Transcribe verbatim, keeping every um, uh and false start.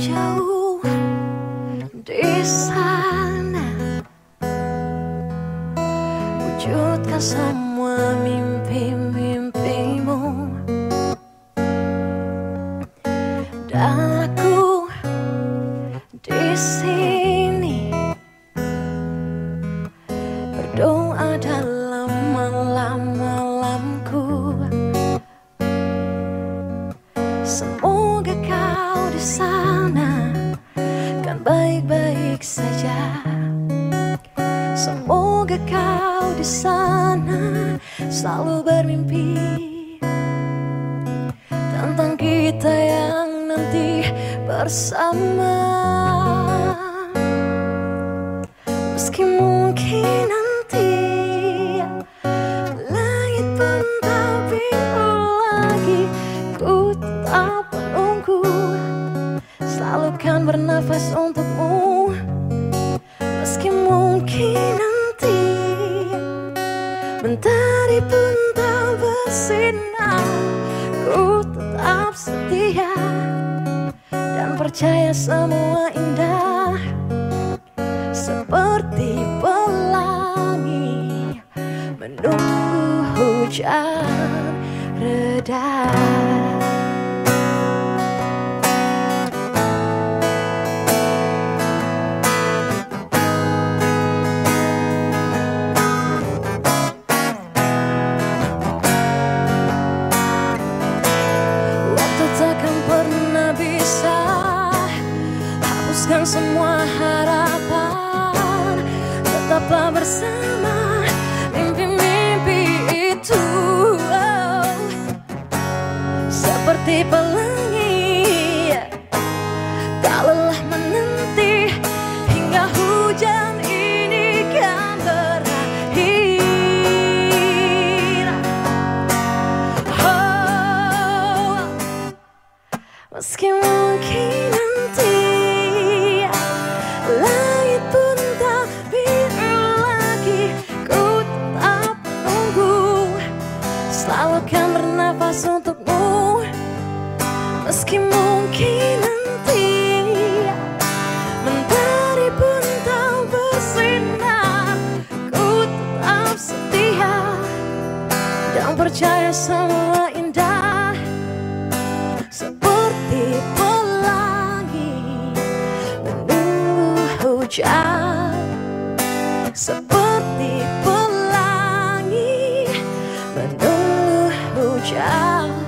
jauh di sana, wujudkan semua mimpi-mimpimu, dan aku di sini berdoa dalam malam-malamku. Semoga kau di sana kan baik-baik saja. Semoga kau di sana selalu bermimpi tentang kita yang nanti bersama. Meski mungkin nanti langit pun tak biru lagi, ku tetap menunggu, selalu kan bernafas untukmu. Meski mungkin nanti mentari pun tak bersinar, ku tetap setia dan percaya semua indah seperti pelangi menunggu hujan reda. Waktu takkan pernah bisa hapuskan semua harapan. Tetaplah bersama mimpi-mimpi itu, oh, seperti pelangi tak lelah menanti hingga hujan ini kan berakhir. Oh, meski mungkin nanti langit pun tak biru lagi, ku tetap menunggu, selalu kan bernafas untukmu. Meski mungkin nanti mentari pun tak bersinar, ku tetap setia dan percaya semua indah seperti pelangi menunggu hujan, seperti pelangi menunggu hujan.